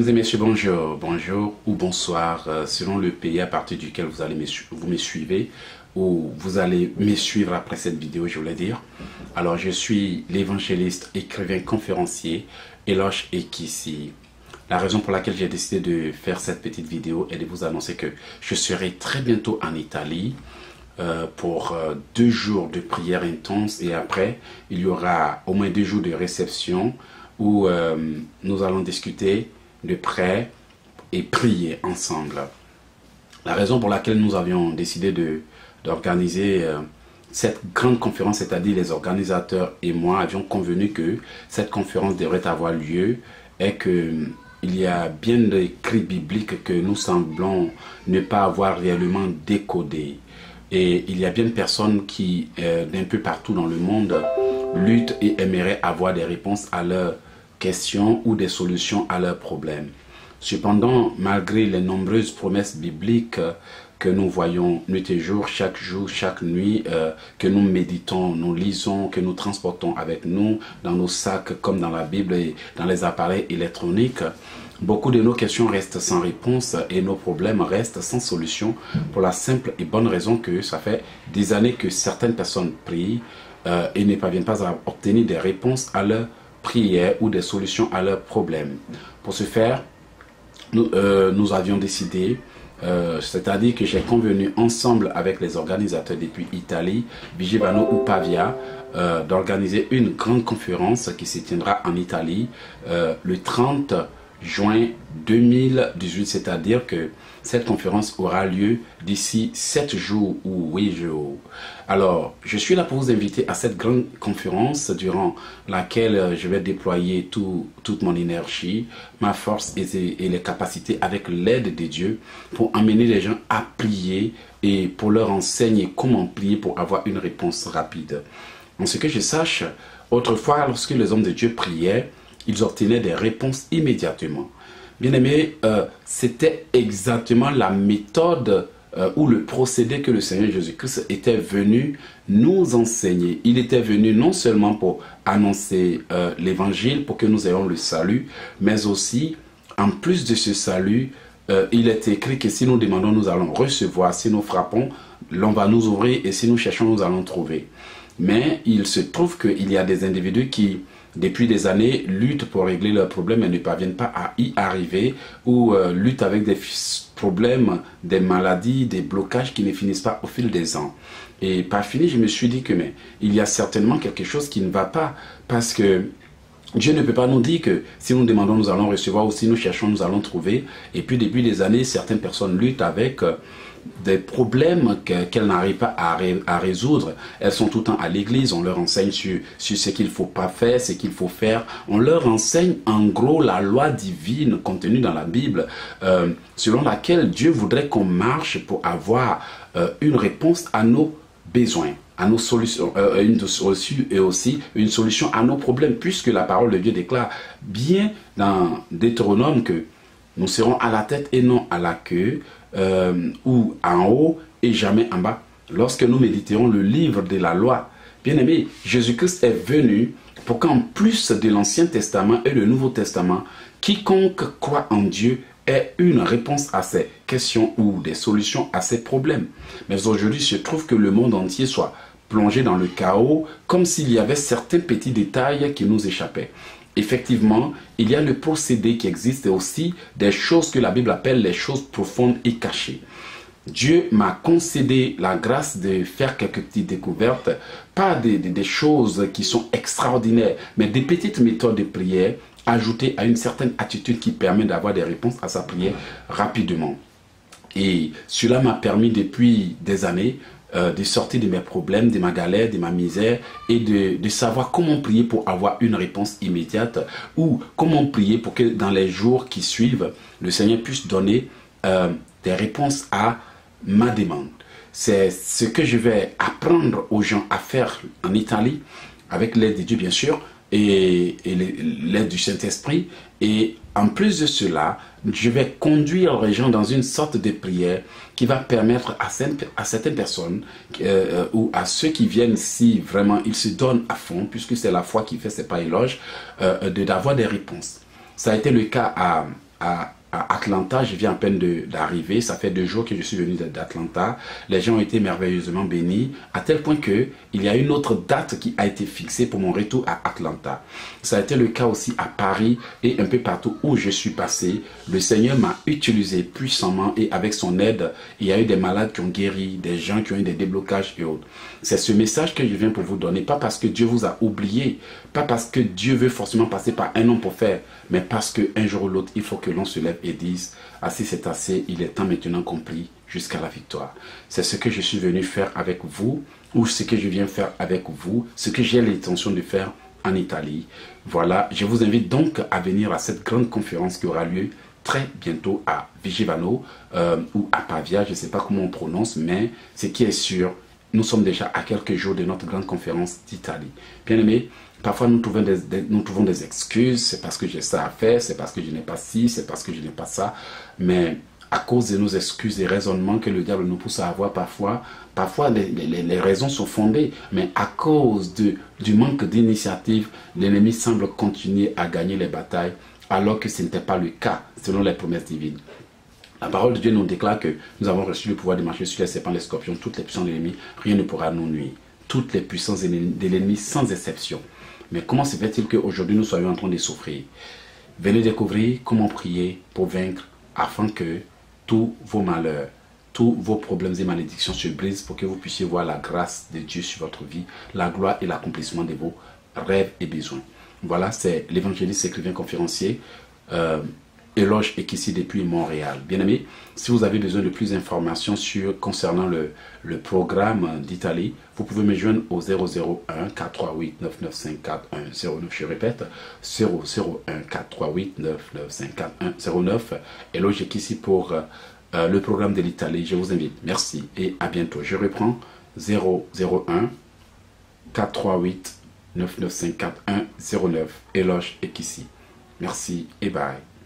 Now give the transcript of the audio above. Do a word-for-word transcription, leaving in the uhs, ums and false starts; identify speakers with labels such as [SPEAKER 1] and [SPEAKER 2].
[SPEAKER 1] Mesdames et messieurs, bonjour, bonjour ou bonsoir, euh, selon le pays à partir duquel vous allez me, vous me suivez ou vous allez me suivre après cette vidéo, je voulais dire. Alors, je suis l'évangéliste, écrivain, conférencier, Eloche Ekissi. La raison pour laquelle j'ai décidé de faire cette petite vidéo est de vous annoncer que je serai très bientôt en Italie euh, pour euh, deux jours de prière intense et après, il y aura au moins deux jours de réception où euh, nous allons discuter de près et prier ensemble. La raison pour laquelle nous avions décidé de d'organiser euh, cette grande conférence, c'est-à-dire les organisateurs et moi avions convenu que cette conférence devrait avoir lieu et que il y a bien d'écrits bibliques que nous semblons ne pas avoir réellement décodés. Et il y a bien de personnes qui, euh, d'un peu partout dans le monde, luttent et aimeraient avoir des réponses à leurs questions ou des solutions à leurs problèmes. Cependant, malgré les nombreuses promesses bibliques que nous voyons nuit et jour, chaque jour, chaque nuit, euh, que nous méditons, nous lisons, que nous transportons avec nous dans nos sacs comme dans la Bible et dans les appareils électroniques, beaucoup de nos questions restent sans réponse et nos problèmes restent sans solution pour la simple et bonne raison que ça fait des années que certaines personnes prient euh, et ne parviennent pas à obtenir des réponses à leurs prières ou des solutions à leurs problèmes. Pour ce faire, nous, euh, nous avions décidé, euh, c'est-à-dire que j'ai convenu ensemble avec les organisateurs depuis Italie, Vigevano ou Pavia, euh, d'organiser une grande conférence qui se tiendra en Italie euh, le trente juin deux mille dix-huit, c'est-à-dire que cette conférence aura lieu d'ici sept jours ou huit jours. Alors, je suis là pour vous inviter à cette grande conférence durant laquelle je vais déployer tout, toute mon énergie, ma force et, et les capacités avec l'aide de Dieu pour amener les gens à prier et pour leur enseigner comment prier pour avoir une réponse rapide. En ce que je sache, autrefois, lorsque les hommes de Dieu priaient, ils obtenaient des réponses immédiatement. Bien aimé, euh, c'était exactement la méthode euh, ou le procédé que le Seigneur Jésus-Christ était venu nous enseigner. Il était venu non seulement pour annoncer euh, l'évangile, pour que nous ayons le salut, mais aussi, en plus de ce salut, euh, il est écrit que si nous demandons, nous allons recevoir. Si nous frappons, l'on va nous ouvrir et si nous cherchons, nous allons trouver. Mais il se trouve qu'il y a des individus qui, depuis des années, luttent pour régler leurs problèmes et ne parviennent pas à y arriver ou euh, luttent avec des problèmes, des maladies, des blocages qui ne finissent pas au fil des ans. Et par fini, je me suis dit que mais il y a certainement quelque chose qui ne va pas parce que Dieu ne peut pas nous dire que si nous demandons, nous allons recevoir ou si nous cherchons, nous allons trouver. Et puis depuis des années, certaines personnes luttent avec euh, des problèmes qu'elles n'arrivent pas à, ré à résoudre. Elles sont tout le temps à l'église, on leur enseigne sur, sur ce qu'il ne faut pas faire, ce qu'il faut faire. On leur enseigne en gros la loi divine contenue dans la Bible, euh, selon laquelle Dieu voudrait qu'on marche pour avoir euh, une réponse à nos besoins, à nos solutions, euh, une solution et aussi une solution à nos problèmes, puisque la parole de Dieu déclare bien dans Deutéronome que nous serons à la tête et non à la queue, euh, ou en haut et jamais en bas. Lorsque nous méditerons le livre de la loi, bien aimé, Jésus-Christ est venu pour qu'en plus de l'Ancien Testament et le Nouveau Testament, quiconque croit en Dieu ait une réponse à ces questions ou des solutions à ces problèmes. Mais aujourd'hui, il se trouve que le monde entier soit plongé dans le chaos, comme s'il y avait certains petits détails qui nous échappaient. Effectivement, il y a le procédé qui existe et aussi des choses que la Bible appelle les choses profondes et cachées. Dieu m'a concédé la grâce de faire quelques petites découvertes, pas des, des, des choses qui sont extraordinaires, mais des petites méthodes de prière ajoutées à une certaine attitude qui permet d'avoir des réponses à sa prière rapidement. Et cela m'a permis depuis des années Euh, de sortir de mes problèmes, de ma galère, de ma misère et de, de savoir comment prier pour avoir une réponse immédiate ou comment prier pour que dans les jours qui suivent, le Seigneur puisse donner euh, des réponses à ma demande. C'est ce que je vais apprendre aux gens à faire en Italie, avec l'aide de Dieu bien sûr, et, et l'aide du Saint-Esprit. Et en plus de cela, je vais conduire les gens dans une sorte de prière qui va permettre à, à certaines personnes euh, ou à ceux qui viennent, si vraiment ils se donnent à fond, puisque c'est la foi qui fait, c'est pas éloge, euh, d'avoir des réponses. Ça a été le cas à, à, à Atlanta. Je viens à peine d'arriver. Ça fait deux jours que je suis venu d'Atlanta. Les gens ont été merveilleusement bénis, à tel point que il y a une autre date qui a été fixée pour mon retour à Atlanta. Ça a été le cas aussi à Paris et un peu partout où je suis passé. Le Seigneur m'a utilisé puissamment et avec son aide, il y a eu des malades qui ont guéri, des gens qui ont eu des déblocages et autres. C'est ce message que je viens pour vous donner, pas parce que Dieu vous a oublié, pas parce que Dieu veut forcément passer par un homme pour faire, mais parce qu'un jour ou l'autre, il faut que l'on se lève et dise, assez c'est assez, il est temps maintenant accompli jusqu'à la victoire. C'est ce que je suis venu faire avec vous, ou ce que je viens faire avec vous, ce que j'ai l'intention de faire en Italie. Voilà, je vous invite donc à venir à cette grande conférence qui aura lieu très bientôt à Vigevano euh, ou à Pavia, je ne sais pas comment on prononce, mais ce qui est sûr, nous sommes déjà à quelques jours de notre grande conférence d'Italie. Bien aimé, parfois nous trouvons des, des, nous trouvons des excuses, c'est parce que j'ai ça à faire, c'est parce que je n'ai pas ci, c'est parce que je n'ai pas ça, mais à cause de nos excuses et raisonnements que le diable nous pousse à avoir parfois, parfois les, les, les raisons sont fondées, mais à cause de, du manque d'initiative, l'ennemi semble continuer à gagner les batailles, alors que ce n'était pas le cas selon les promesses divines. La parole de Dieu nous déclare que nous avons reçu le pouvoir de marcher sur les serpents, les scorpions, toutes les puissances de l'ennemi, rien ne pourra nous nuire. Toutes les puissances de l'ennemi sans exception. Mais comment se fait-il qu'aujourd'hui nous soyons en train de souffrir? Venez découvrir comment prier pour vaincre afin que tous vos malheurs, tous vos problèmes et malédictions se brisent pour que vous puissiez voir la grâce de Dieu sur votre vie, la gloire et l'accomplissement de vos rêves et besoins. Voilà, c'est l'évangéliste, écrivain, conférencier, euh, Éloge Ekissi depuis Montréal. Bien aimé, si vous avez besoin de plus d'informations sur concernant le, le programme d'Italie, vous pouvez me joindre au zéro zéro un quatre trois huit neuf neuf cinq quatre un zéro neuf. Je répète, zéro zéro un quatre trois huit neuf neuf cinq quatre un zéro neuf. Éloge Ekissi pour euh, le programme de l'Italie. Je vous invite. Merci et à bientôt. Je reprends zéro zéro un quatre trois huit neuf neuf cinq quatre un zéro neuf. Éloge Ekissi. Merci et bye.